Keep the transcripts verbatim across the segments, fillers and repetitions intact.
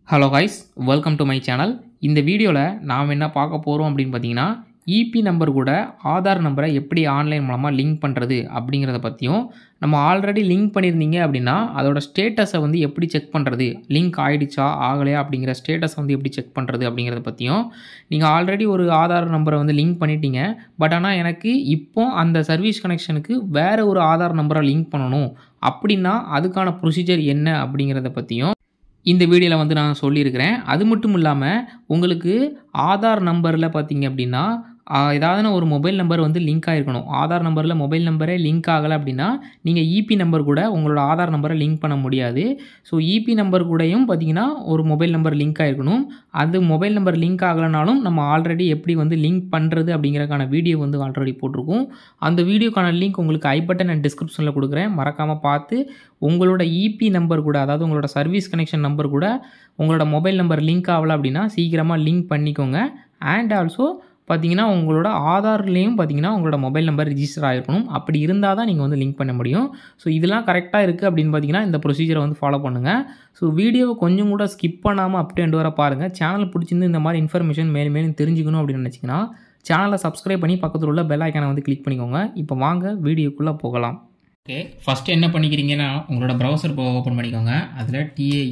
Hello guys, welcome to my channel. இந்த வீடியோவில் நாம் என்ன பார்க்க போகிறோம் அப்படின்னு பார்த்தீங்கன்னா, இபி நம்பர் கூட ஆதார் நம்பரை எப்படி ஆன்லைன் மூலமாக லிங்க் பண்ணுறது அப்படிங்கிறத பற்றியும், நம்ம ஆல்ரெடி லிங்க் பண்ணியிருந்தீங்க அப்படின்னா அதோட ஸ்டேட்டஸை வந்து எப்படி செக் பண்ணுறது, லிங்க் ஆகிடுச்சா ஆகலையா அப்படிங்கிற ஸ்டேட்டஸை வந்து எப்படி செக் பண்ணுறது அப்படிங்கிறத பற்றியும், நீங்கள் ஆல்ரெடி ஒரு ஆதார் நம்பரை வந்து லிங்க் பண்ணிட்டீங்க, பட் ஆனால் எனக்கு இப்போ அந்த சர்வீஸ் கனெக்ஷனுக்கு வேறு ஒரு ஆதார் நம்பரை லிங்க் பண்ணணும் அப்படின்னா அதுக்கான ப்ரொசீஜர் என்ன அப்படிங்கிறத பற்றியும் இந்த வீடியோவில் வந்து நான் சொல்லியிருக்கிறேன். அது மட்டும் இல்லாமல் உங்களுக்கு ஆதார் நம்பரில் பார்த்தீங்க அப்படின்னா ஏதாவது ஒரு மொபைல் நம்பர் வந்து லிங்க் ஆகிருக்கணும். ஆதார் நம்பரில் மொபைல் நம்பரே லிங்க் ஆகலை அப்படின்னா நீங்கள் இபி நம்பர் கூட உங்களோட ஆதார் நம்பரை லிங்க் பண்ண முடியாது. ஸோ இபி நம்பர் கூடயும் பார்த்தீங்கன்னா ஒரு மொபைல் நம்பர் லிங்க் ஆகிருக்கணும். அது மொபைல் நம்பர் லிங்க் ஆகலைனாலும் நம்ம ஆல்ரெடி எப்படி வந்து லிங்க் பண்ணுறது அப்படிங்கிறக்கான வீடியோ வந்து ஆல்ரெடி போட்டிருக்கோம். அந்த வீடியோக்கான லிங்க் உங்களுக்கு ஐ பட்டன் அண்ட் டிஸ்கிரிப்ஷனில் கொடுக்குறேன். மறக்காமல் பார்த்து உங்களோட இபி நம்பர் கூட, அதாவது உங்களோட சர்வீஸ் கனெக்ஷன் நம்பர் கூட உங்களோட மொபைல் நம்பர் லிங்க் ஆகலை அப்படின்னா சீக்கிரமாக லிங்க் பண்ணிக்கோங்க. அண்ட் ஆல்சோ பார்த்தீங்கன்னா உங்களோட ஆதார்லேயும் பார்த்தீங்கன்னா உங்களோட மொபைல் நம்பர் ரிஜிஸ்டர் ஆகிருக்கணும். அப்படி இருந்தால் தான் நீங்கள் வந்து லிங்க் பண்ண முடியும். ஸோ இதெல்லாம் கரெக்டாக இருக்குது அப்படின்னு பார்த்தீங்கன்னா இந்த ப்ரொசீஜரை வந்து ஃபாலோ பண்ணுங்கள். ஸோ வீடியோவை கொஞ்சம் கூட ஸ்கிப் பண்ணாமல் அப் டு எண்ட் வரை பாருங்கள். சேனல் பிடிச்சிருந்து இந்த மாதிரி இன்ஃபர்மேஷன் மேலும் மேலும் தெரிஞ்சுக்கணும் அப்படின்னு நினச்சிங்கன்னா சேனலை சப்ஸ்கிரைப் பண்ணி பக்கத்தில் உள்ள பெல் ஐக்கானை வந்து கிளிக் பண்ணிக்கோங்க. இப்போ வாங்க வீடியோக்குள்ளே போகலாம். ஓகே, ஃபஸ்ட்டு என்ன பண்ணிக்கிறீங்கன்னா உங்களோட ப்ரௌசர் ஓப்பன் பண்ணிக்கோங்க. அதில்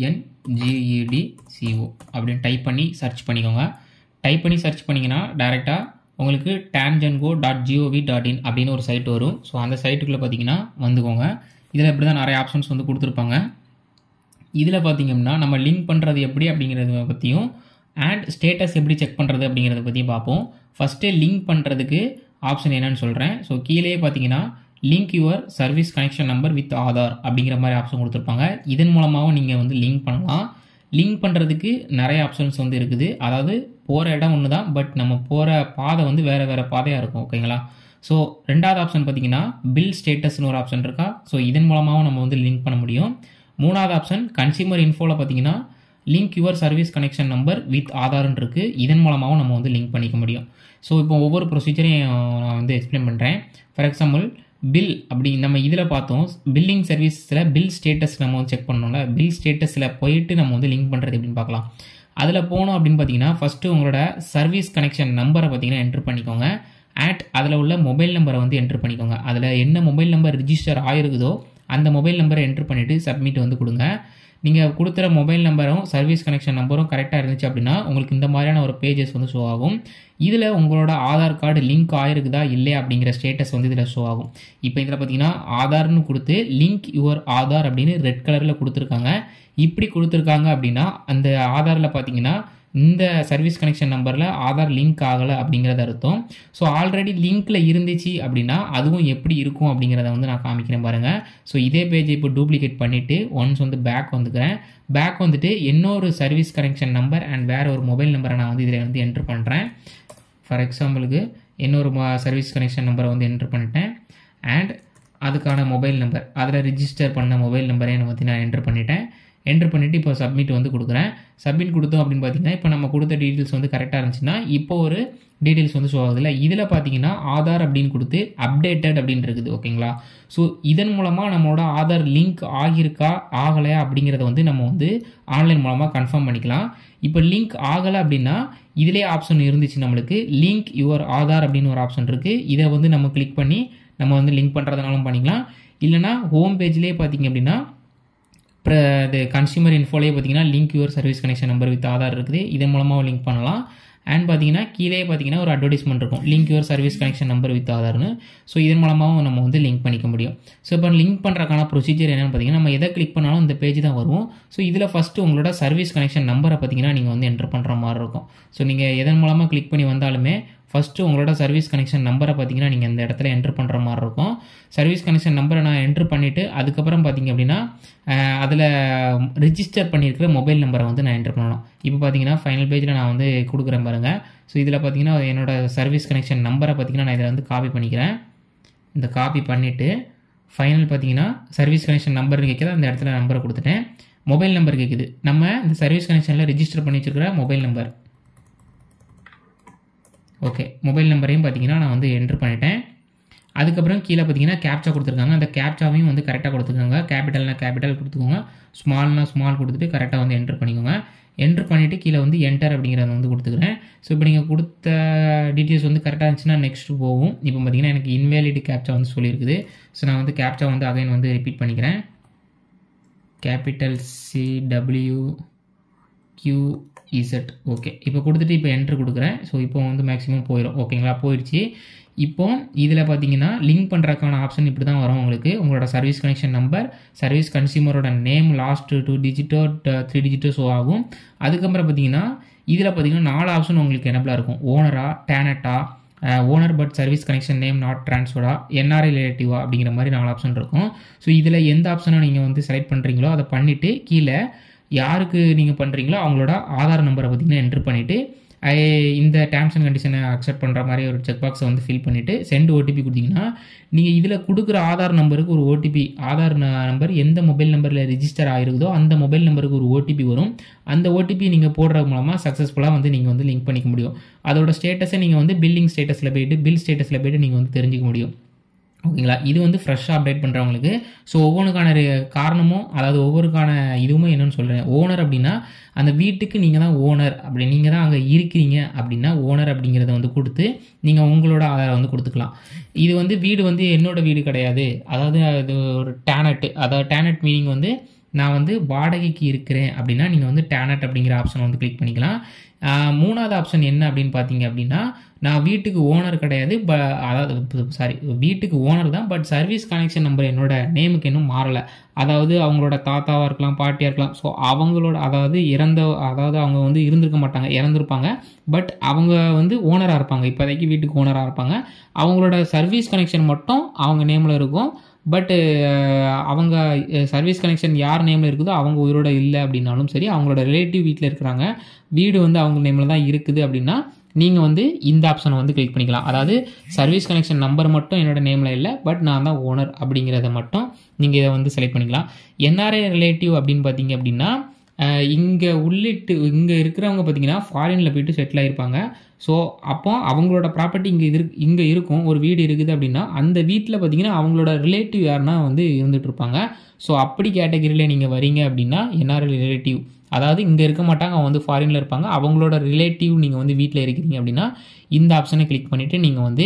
டிஏஎன்ஜிஇடிசிஓ அப்படின்னு டைப் பண்ணி சர்ச் பண்ணிக்கோங்க. டைப் பண்ணி சர்ச் பண்ணிங்கன்னா டேரெக்டாக உங்களுக்கு TANGEDCO dot G O V dot in அப்படின்னு ஒரு சைட் வரும். ஸோ அந்த சைட்டுக்குள்ளே பார்த்தீங்கன்னா வந்துக்கோங்க. இதில் இப்படி தான் நிறைய ஆப்ஷன்ஸ் வந்து கொடுத்துருப்பாங்க. இதில் பார்த்தீங்கன்னா நம்ம லிங்க் பண்ணுறது எப்படி அப்படிங்கிறத பற்றியும் அண்ட் ஸ்டேட்டஸ் எப்படி செக் பண்ணுறது அப்படிங்கிறத பற்றியும் பார்ப்போம். ஃபஸ்ட்டு லிங்க் பண்ணுறதுக்கு ஆப்ஷன் என்னன்னு சொல்கிறேன். ஸோ கீழே பார்த்தீங்கன்னா link your service connection number with Aadhaar அப்படிங்கிற மாதிரி ஆப்ஷன் கொடுத்துருப்பாங்க. இதன் மூலமாகவும் நீங்கள் வந்து லிங்க் பண்ணலாம். லிங்க் பண்ணுறதுக்கு நிறைய ஆப்ஷன்ஸ் வந்து இருக்குது. அதாவது போகிற இடம் ஒன்று தான், பட் நம்ம போகிற பாதை வந்து வேறு வேறு பாதையாக இருக்கும். ஓகேங்களா? ஸோ ரெண்டாவது ஆப்ஷன் பார்த்தீங்கன்னா பில் ஸ்டேட்டஸ்னு ஒரு ஆப்ஷன் இருக்கா. ஸோ இதன் மூலமாகவும் நம்ம வந்து லிங்க் பண்ண முடியும். மூணாவது ஆப்ஷன் கன்சியூமர் இன்ஃபோவில் பார்த்தீங்கன்னா link your service connection number with ஆதார்னு இருக்குது. இதன் மூலமாகவும் நம்ம வந்து லிங்க் பண்ணிக்க முடியும். ஸோ இப்போ ஒவ்வொரு ப்ரொசீஜரையும் நான் வந்து எக்ஸ்பிளைன் பண்ணுறேன். ஃபார் எக்ஸாம்பிள் பில் அப்படி நம்ம இதில் பார்த்தோம். பில்லிங் சர்வீஸில் பில் ஸ்டேட்டஸ் நம்ம வந்து செக் பண்ணோம்ல. பில் ஸ்டேட்டஸில் போயிட்டு நம்ம வந்து லிங்க் பண்ணுறது எப்படின்னு பார்க்கலாம். அதில் போனோம் அப்படின்னு பார்த்தீங்கன்னா ஃபஸ்ட்டு உங்களோட சர்வீஸ் கனெக்ஷன் நம்பரை பார்த்தீங்கன்னா என்ட்ரு பண்ணிக்கோங்க. அட் அதில் உள்ள மொபைல் நம்பரை வந்து என்ட்ரு பண்ணிக்கோங்க. அதில் என்ன மொபைல் நம்பர் ரிஜிஸ்டர் ஆகிருக்குதோ அந்த மொபைல் நம்பரை என்ட்ரு பண்ணிவிட்டு சப்மிட் வந்து கொடுங்க. நீங்கள் கொடுத்துற மொபைல் நம்பரும் சர்வீஸ் கனெக்ஷன் நம்பரும் கரெக்டாக இருந்துச்சு அப்படின்னா உங்களுக்கு இந்த மாதிரியான ஒரு பேஜஸ் வந்து ஷோ ஆகும். இதில் உங்களோட ஆதார் கார்டு லிங்க் ஆகிருக்குதா இல்லையா அப்படிங்கிற ஸ்டேட்டஸ் வந்து இதில் ஷோ ஆகும். இப்போ இதில் பார்த்தீங்கன்னா ஆதார்னு கொடுத்து லிங்க் யுவர் ஆதார் அப்படின்னு ரெட் கலரில் கொடுத்துருக்காங்க. இப்படி கொடுத்துருக்காங்க அப்படின்னா அந்த ஆதாரில் பார்த்தீங்கன்னா இந்த சர்வீஸ் கனெக்ஷன் நம்பரில் ஆதார் லிங்க் ஆகலை அப்படிங்கிறத அர்த்தம். ஸோ ஆல்ரெடி லிங்க்கில் இருந்துச்சு அப்படின்னா அதுவும் எப்படி இருக்கும் அப்படிங்கிறத வந்து நான் காமிக்கிறேன் பாருங்கள். ஸோ இதே பேஜை இப்போ டூப்ளிகேட் பண்ணிவிட்டு ஒன்ஸ் வந்து பேக் வந்துக்கிறேன். பேக் வந்துட்டு இன்னொரு சர்வீஸ் கனெக்ஷன் நம்பர் அண்ட் வேறு ஒரு மொபைல் நம்பரை நான் வந்து இதில் வந்து என்ட்ரு பண்ணுறேன். ஃபார் எக்ஸாம்பிளுக்கு இன்னொரு சர்வீஸ் கனெக்ஷன் நம்பரை வந்து என்ட்ரு பண்ணிட்டேன். அண்ட் அதுக்கான மொபைல் நம்பர் அதில் ரிஜிஸ்டர் பண்ண மொபைல் நம்பரே வந்து நான் என்ட்ரு பண்ணிட்டேன். என்ட்ரு பண்ணிவிட்டு இப்போ சப்மிட் வந்து கொடுக்குறேன். சப்மிட் கொடுத்தோம் அப்படின்னு பார்த்தீங்கன்னா இப்போ நம்ம கொடுத்த டீட்டெயில்ஸ் வந்து கரெக்டாக இருந்துச்சுன்னா இப்போ ஒரு டீட்டெயில்ஸ் வந்து ஷோ ஆகுதுல்ல. இதில் பார்த்தீங்கன்னா ஆதார் அப்படின்னு கொடுத்து அப்டேட்டட் அப்படின்னு இருக்குது. ஓகேங்களா? ஸோ இதன் மூலமாக நம்மளோட ஆதார் லிங்க் ஆகியிருக்கா ஆகலையா அப்படிங்கிறத வந்து நம்ம வந்து ஆன்லைன் மூலமாக கன்ஃபார்ம் பண்ணிக்கலாம். இப்போ லிங்க் ஆகலை அப்படின்னா இதிலே ஆப்ஷன் இருந்துச்சு நம்மளுக்கு லிங்க் யுவர் ஆதார் அப்படின்னு ஒரு ஆப்ஷன் இருக்குது. இதை வந்து நம்ம கிளிக் பண்ணி நம்ம வந்து லிங்க் பண்ணுறதுனாலும் பண்ணிக்கலாம். இல்லைனா ஹோம் பேஜ்லேயே பார்த்தீங்க அப்படின்னா இது கன்சியூமர் இன்ஃபோலேயே பார்த்தீங்கன்னா link your service connection number with Aadhaar இருக்குது. இதன் மூலமாக லிங்க் பண்ணலாம். அண்ட் பார்த்தீங்கன்னா கீழே பார்த்தீங்கன்னா ஒரு அட்வர்டைஸ்மெண்ட் இருக்கும் link your service connection number with ஆதார்னு. ஸோ இதன் மூலமாகவும் நம்ம வந்து லிங்க் பண்ணிக்க முடியும். ஸோ இப்போ லிங்க் பண்ணுறதுக்கான ப்ரொசீஜர் என்னென்னு பார்த்தீங்கன்னா நம்ம எதை கிளிக் பண்ணாலும் இந்த பேஜ் தான் வரும். ஸோ இதில் ஃபஸ்ட்டு உங்களோட சர்வீஸ் கனெக்ஷன் நம்பரை பார்த்தீங்கன்னா நீங்கள் வந்து என்ட்ரு பண்ணுற மாதிரி இருக்கும். ஸோ நீங்கள் எதன் மூலமாக கிளிக் பண்ணி வந்தாலுமே ஃபஸ்ட்டு உங்களோட சர்வீஸ் கனெக்ஷன் நம்பரை பார்த்தீங்கன்னா நீங்கள் இந்த இடத்துல என்ட்ரு பண்ணுற மாதிரி இருக்கும். சர்வீஸ் கனெக்ஷன் நம்பரை நான் என்ட்ரு பண்ணிவிட்டு அதுக்கப்புறம் பார்த்தீங்க அப்படின்னா அதில் ரிஜிஸ்டர் பண்ணியிருக்கிற மொபைல் நம்பரை வந்து நான் என்ட்ரு பண்ணணும். இப்போ பார்த்தீங்கன்னா ஃபைனல் பேஜில் நான் வந்து கொடுக்குறேன் பாருங்கள். ஸோ இதில் பார்த்தீங்கன்னா என்னோட சர்வீஸ் கனெக்ஷன் நம்பரை பார்த்தீங்கன்னா நான் இதில் வந்து காப்பி பண்ணிக்கிறேன். இந்த காப்பி பண்ணிவிட்டு ஃபைனல் பார்த்தீங்கன்னா சர்வீஸ் கனெக்ஷன் நம்பர்னு கேட்குது. அந்த இடத்துல நம்பரை கொடுத்துட்டேன். மொபைல் நம்பர் கேட்குது. நம்ம இந்த சர்வீஸ் கனெக்ஷனில் ரிஜிஸ்டர் பண்ணி வச்சுருக்கிற மொபைல் நம்பர். ஓகே, மொபைல் நம்பரையும் பார்த்தீங்கன்னா நான் வந்து என்ட்ரு பண்ணிட்டேன். அதுக்கப்புறம் கீழே பார்த்தீங்கன்னா கேப்சா கொடுத்துருக்காங்க. அந்த கேப்சாவையும் வந்து கரெக்டாக கொடுத்துருக்காங்க. கேபிட்டல்னா கேபிட்டல் கொடுத்துக்கோங்க, ஸ்மால்னா ஸ்மால் கொடுத்துட்டு கரெக்டாக வந்து என்ட்ரு பண்ணிக்கோங்க. கீழே வந்து என்டர் அப்படிங்கிறத வந்து கொடுத்துக்கிறேன். ஸோ இப்போ நீங்கள் கொடுத்த டீட்டெயில்ஸ் வந்து கரெக்டாக இருந்துச்சுன்னா நெக்ஸ்ட் போகும். இப்போ பார்த்தீங்கன்னா எனக்கு இன்வேலிட் கேப்சா வந்து சொல்லியிருக்குது. ஸோ நான் வந்து கேப்சா வந்து அகைன் வந்து ரிப்பீட் பண்ணிக்கிறேன். Capital C W Q Z. Okay, இப்போ கொடுத்துட்டு இப்போ என்ட்ரு கொடுக்குறேன். ஸோ இப்போ வந்து மேக்ஸிமம் போயிடும். ஓகேங்களா, போயிடுச்சு. இப்போ இதில் பார்த்தீங்கன்னா லிங்க் பண்ணுறதுக்கான ஆப்ஷன் இப்படி தான் வரும் உங்களுக்கு. உங்களோட சர்வீஸ் கனெக்ஷன் நம்பர், சர்வீஸ் கன்சியூமரோட நேம், லாஸ்ட் டூ டிஜிட்டோ த்ரீ டிஜிட்டோ ஷோ ஆகும். அதுக்கப்புறம் பார்த்தீங்கன்னா இதில் பார்த்தீங்கன்னா நாலு ஆப்ஷன் உங்களுக்கு எனபிளாக இருக்கும். ஓனரா, டேனட்டா, owner but service connection name not ட்ரான்ஸ்ஃபர்டா, என்ஆர்ஐ ரிலேட்டிவா அப்படிங்கிற மாதிரி நாலு ஆப்ஷன் இருக்கும். ஸோ இதில் எந்த ஆப்ஷனை நீங்கள் வந்து செலக்ட் பண்ணுறீங்களோ அதை பண்ணிவிட்டு கீழே யாருக்கு நீங்கள் பண்ணுறீங்களோ அவங்களோட ஆதார் நம்பரை பார்த்தீங்கன்னா என்ட்ரு பண்ணிவிட்டு இந்த டேர்ம்ஸ் அண்ட் கண்டிஷனை அக்செப்ட் பண்ணுற மாதிரி ஒரு செக் பாக்ஸை வந்து ஃபில் பண்ணிவிட்டு சென்ட் ஓடிபி கொடுத்தீங்கன்னா நீங்கள் இதில் கொடுக்குற ஆதார் நம்பருக்கு ஒரு ஓடிபி, ஆதார் நம்பர் எந்த மொபைல் நம்பரில் ரிஜிஸ்டர் ஆகிருக்குதோ அந்த மொபைல் நம்பருக்கு ஒரு ஓடிபி வரும். அந்த ஓடிபி நீங்கள் போடுறது மூலமாக சக்ஸஸ்ஃபுல்லாக வந்து நீங்கள் வந்து லிங்க் பண்ணிக்க முடியும். அதோட ஸ்டேட்டஸை நீங்கள் வந்து பில்லிங் ஸ்டேட்டஸில் போய்ட்டு பில் ஸ்டேட்டஸில் போய்ட்டு நீங்கள் வந்து தெரிஞ்சிக்க முடியும். ஓகேங்களா, இது வந்து ஃப்ரெஷ்ஷாக அப்டேட் பண்ணுறவங்களுக்கு. ஸோ ஒவ்வொன்றுக்கான காரணமும் அதாவது ஒவ்வொருக்கான இதுவுமே என்னென்னு சொல்கிறேன். ஓனர் அப்படின்னா அந்த வீட்டுக்கு நீங்கள் தான் ஓனர், அப்படி நீங்கள் தான் அங்கே இருக்கிறீங்க அப்படின்னா ஓனர் அப்படிங்கிறத வந்து கொடுத்து நீங்கள் உங்களோட ஆதாரம் வந்து கொடுத்துக்கலாம். இது வந்து வீடு வந்து என்னோட வீடு கிடையாது, அதாவது அது ஒரு டேனட், அதாவது டேனட் மீனிங் வந்து நான் வந்து வாடகைக்கு இருக்கிறேன் அப்படின்னா நீங்கள் வந்து டேனட் அப்படிங்கிற ஆப்ஷன் வந்து கிளிக் பண்ணிக்கலாம். மூணாவது ஆப்ஷன் என்ன அப்படின்னு பார்த்தீங்க அப்படின்னா நான் வீட்டுக்கு ஓனர் கிடையாது, ப அதாவது சாரி வீட்டுக்கு ஓனர் தான், பட் சர்வீஸ் கனெக்ஷன் நம்பர் என்னோட நேமுக்கு இன்னும் மாறலை. அதாவது அவங்களோட தாத்தாவாக இருக்கலாம், பாட்டியாக இருக்கலாம். ஸோ அவங்களோட அதாவது இறந்த அதாவது அவங்க வந்து இருந்திருக்க மாட்டாங்க, இறந்துருப்பாங்க. பட் அவங்க வந்து ஓனராக இருப்பாங்க, இப்போதைக்கு வீட்டுக்கு ஓனராக இருப்பாங்க. அவங்களோட சர்வீஸ் கனெக்ஷன் மட்டும் அவங்க நேமில் இருக்கும். பட்டு அவங்க சர்வீஸ் கனெக்ஷன் யார் நேமில் இருக்குதோ அவங்க உயிரோட இல்லை அப்படின்னாலும் சரி, அவங்களோட ரிலேட்டிவ் வீட்டில் இருக்கிறாங்க, வீடு வந்து அவங்க நேமில் தான் இருக்குது அப்படின்னா நீங்கள் வந்து இந்த ஆப்ஷனை வந்து கிளிக் பண்ணிக்கலாம். அதாவது சர்வீஸ் கனெக்ஷன் நம்பர் மட்டும் என்னோட நேமில் இல்லை, பட் நான் தான் ஓனர் அப்படிங்கிறத மட்டும் நீங்கள் இதை வந்து செலக்ட் பண்ணிக்கலாம். என்ஆர்ஐ ரிலேட்டிவ் அப்படின்னு பார்த்தீங்க அப்படின்னா இங்கே உள்ளிட்டு இங்கே இருக்கிறவங்க பார்த்தீங்கன்னா ஃபாரினில் போய்ட்டு செட்டில் ஆகிருப்பாங்க. ஸோ அப்போ அவங்களோட ப்ராப்பர்ட்டி இங்கே இரு இங்கே இருக்கும், ஒரு வீடு இருக்குது அப்படின்னா அந்த வீட்டில் பார்த்தீங்கன்னா அவங்களோட ரிலேட்டிவ் யாருன்னா வந்து இருந்துகிட்டு இருப்பாங்க. ஸோ அப்படி கேட்டகரியில் நீங்கள் வரீங்க அப்படின்னா என்ஆர்ஐ ரிலேட்டிவ், அதாவது இங்கே இருக்க மாட்டாங்க, அவங்க வந்து ஃபாரினில் இருப்பாங்க, அவங்களோட ரிலேட்டிவ் நீங்கள் வந்து வீட்டில் இருக்கிறீங்க அப்படின்னா இந்த ஆப்ஷனை கிளிக் பண்ணிவிட்டு நீங்கள் வந்து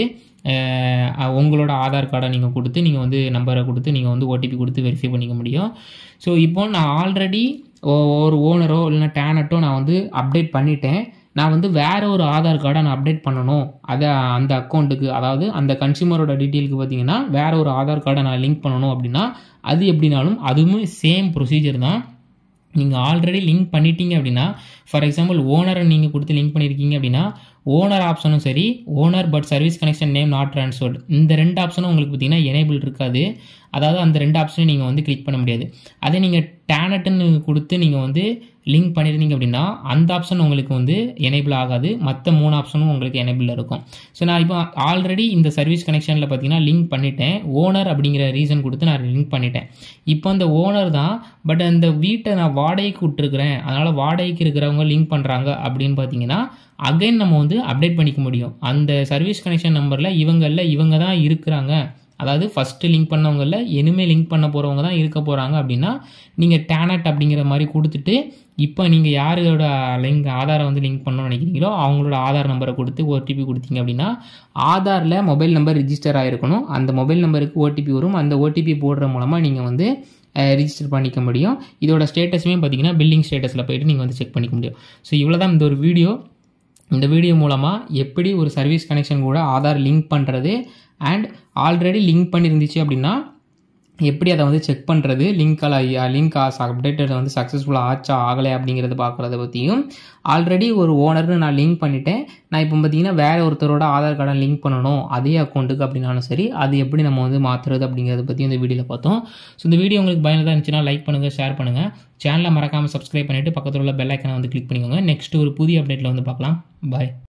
உங்களோட ஆதார் கார்டை நீங்கள் கொடுத்து நீங்கள் வந்து நம்பரை கொடுத்து நீங்கள் வந்து ஓடிபி கொடுத்து வெரிஃபை பண்ணிக்க முடியும். ஸோ இப்போ நான் ஆல்ரெடி ஒரு ஓனரோ இல்லைனா டேனட்டோ நான் வந்து அப்டேட் பண்ணிட்டேன். நான் வந்து வேறு ஒரு ஆதார் கார்டை நான் அப்டேட் பண்ணணும், அதை அந்த அக்கௌண்ட்டுக்கு அதாவது அந்த கன்சியூமரோட டீட்டெயிலுக்கு பார்த்தீங்கன்னா வேறு ஒரு ஆதார் கார்டை நான் லிங்க் பண்ணணும் அப்படின்னா அது எப்படினாலும் அதுவுமே சேம் ப்ரொசீஜர் தான். நீங்கள் ஆல்ரெடி லிங்க் பண்ணிட்டீங்க அப்படின்னா ஃபார் எக்ஸாம்பிள் ஓனரை நீங்கள் கொடுத்து லிங்க் பண்ணியிருக்கீங்க அப்படின்னா ஓனர் ஆப்ஷனும் சரி, owner but service connection name not transferred, இந்த ரெண்டு ஆப்ஷனும் உங்களுக்கு பார்த்தீங்கன்னா எனேபிள் இருக்காது. அதாவது அந்த ரெண்டு ஆப்ஷனும் நீங்கள் வந்து கிளிக் பண்ண முடியாது. அதே நீங்கள் டேனட்டுன்னு கொடுத்து நீங்கள் வந்து லிங்க் பண்ணியிருந்தீங்க அப்படின்னா அந்த ஆப்ஷன் உங்களுக்கு வந்து எனேபிள் ஆகாது, மற்ற மூணு ஆப்ஷனும் உங்களுக்கு எனேபிள் இருக்கும். ஸோ நான் இப்போ ஆல்ரெடி இந்த சர்வீஸ் கனெக்ஷனில் பார்த்தீங்கன்னா லிங்க் பண்ணிட்டேன், ஓனர் அப்படிங்கிற ரீசன் கொடுத்து நான் லிங்க் பண்ணிட்டேன். இப்போ அந்த ஓனர் தான், பட் அந்த வீட்டை நான் வாடகைக்கு விட்டுருக்குறேன், அதனால் வாடகைக்கு இருக்கிறவங்க லிங்க் பண்ணுறாங்க அப்படின்னு பார்த்தீங்கன்னா அகைன் நம்ம வந்து அப்டேட் பண்ணிக்க முடியும். அந்த சர்வீஸ் கனெக்ஷன் நம்பரில் இவங்களில் இவங்க தான் இருக்கிறாங்க, அதாவது ஃபஸ்ட்டு லிங்க் பண்ணவங்களில் இனிமேல் லிங்க் பண்ண போகிறவங்க தான் இருக்க போகிறாங்க அப்படின்னா நீங்கள் டேனட் அப்படிங்கிற மாதிரி கொடுத்துட்டு இப்போ நீங்கள் யாரோட லிங்க் ஆதாரை வந்து லிங்க் பண்ணணும்னு நினைக்கிறீங்களோ அவங்களோட ஆதார் நம்பரை கொடுத்து ஓடிபி கொடுத்தீங்க அப்படின்னா ஆதாரில் மொபைல் நம்பர் ரிஜிஸ்டர் ஆகிருக்கணும், அந்த மொபைல் நம்பருக்கு ஓடிபி வரும், அந்த ஓடிபி போடுற மூலமாக நீங்கள் வந்து ரிஜிஸ்டர் பண்ணிக்க முடியும். இதோட ஸ்டேட்டஸுமே பார்த்தீங்கன்னா பில்லிங் ஸ்டேட்டஸில் போய்ட்டு நீங்கள் வந்து செக் பண்ணிக்க முடியும். ஸோ இவ்வளோ தான் இந்த ஒரு வீடியோ. இந்த வீடியோ மூலமாக எப்படி ஒரு சர்வீஸ் கனெக்ஷன் கூட ஆதார் லிங்க் பண்ணுறது அண்ட் ஆல்ரெடி லிங்க் பண்ணியிருந்துச்சு அப்படின்னா எப்படி அதை வந்து செக் பண்ணுறது, லிங்கால் லிங்க் அப்டேட்டட் வந்து சக்ஸஸ்ஃபுல்லாக ஆச்சா ஆகலை அப்படிங்கிறத பார்க்குறத பற்றியும், ஆல்ரெடி ஒரு ஓனர்னு நான் லிங்க் பண்ணிட்டேன், நான் இப்போ பார்த்தீங்கன்னா வேறு ஒருத்தரோட ஆதார் கார்டை லிங்க் பண்ணணும் அதே அக்கௌண்ட்டுக்கு அப்படின்னாலும் சரி, அது எப்படி நம்ம வந்து மாற்றுறது அப்படிங்கிறத பற்றி இந்த வீடியோவில் பார்த்தோம். ஸோ இந்த வீடியோ உங்களுக்கு பயனுள்ளதாக இருந்துச்சுன்னா லைக் பண்ணுங்கள், ஷேர் பண்ணுங்கள், சேனலை மறக்காமல் சப்ஸ்கிரைப் பண்ணிவிட்டு பக்கத்தில் உள்ள பெல் ஐக்கனை வந்து கிளிக் பண்ணிக்கோங்க. நெக்ஸ்ட் ஒரு புதிய அப்டேட்டில் வந்து பார்க்கலாம். பாய்.